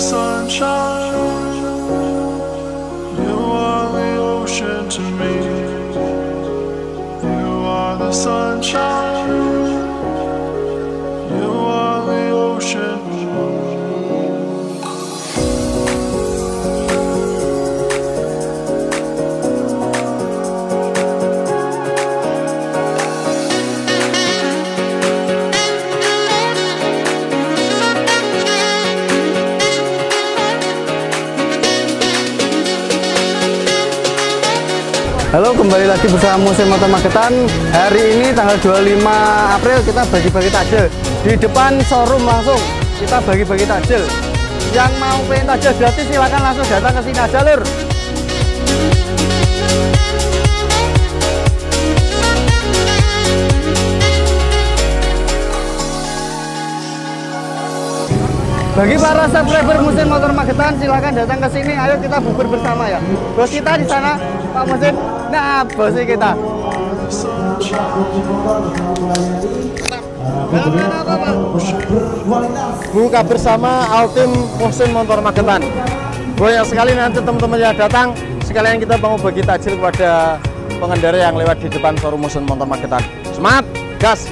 sunshine. You are the ocean to me. You are the sunshine. You are the ocean. Halo, kembali lagi bersama Musim Motor Magetan. Hari ini tanggal 25 April kita bagi-bagi takjil di depan showroom. Langsung kita bagi-bagi takjil. Yang mau pengen takjil gratis silakan langsung datang ke sini aja, Lur. Bagi para subscriber Musim Motor Magetan, silakan datang ke sini. Ayo kita bubur bersama ya. Bos kita di sana, Pak Musim. Nah, bos kita. Buka bersama Altim Musim Motor Magetan. Banyak sekali nanti teman-teman yang datang. Sekalian kita mau bagi takjil kepada pengendara yang lewat di depan showroom Musim Motor Magetan. Semangat, gas!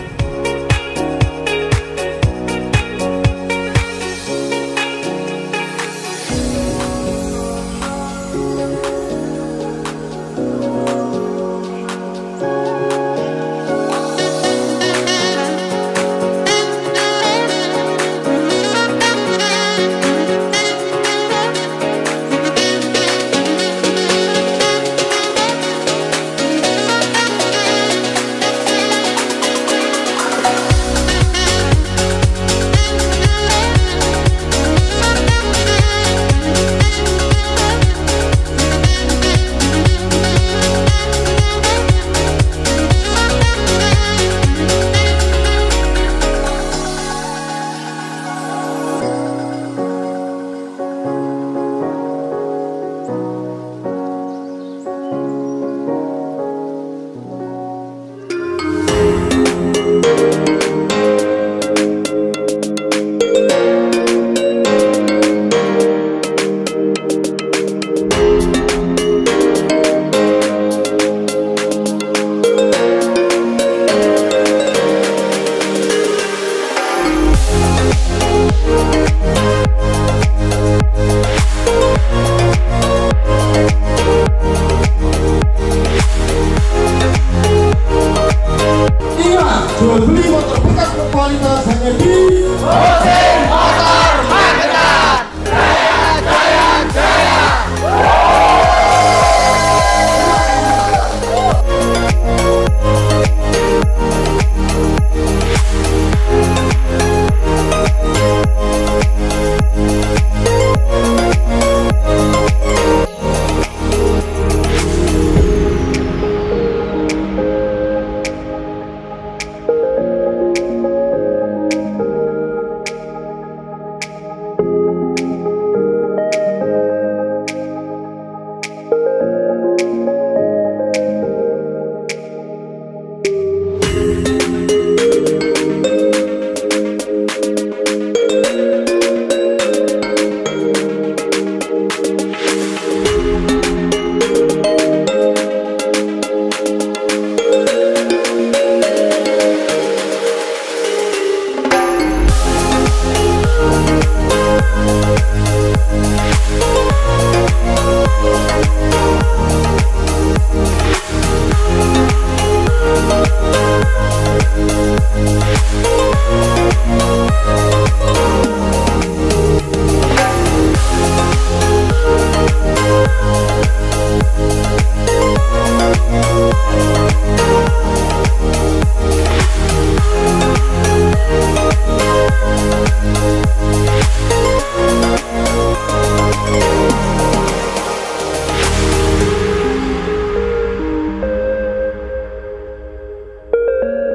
Jual beli motor bekas berkualitas hanya di Musim Motor Magetan. Jaya, jaya, jaya.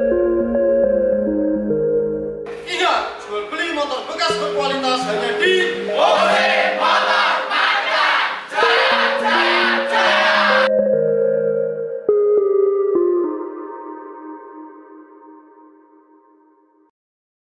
Ingat, jual beli motor bekas berkualitas hanya di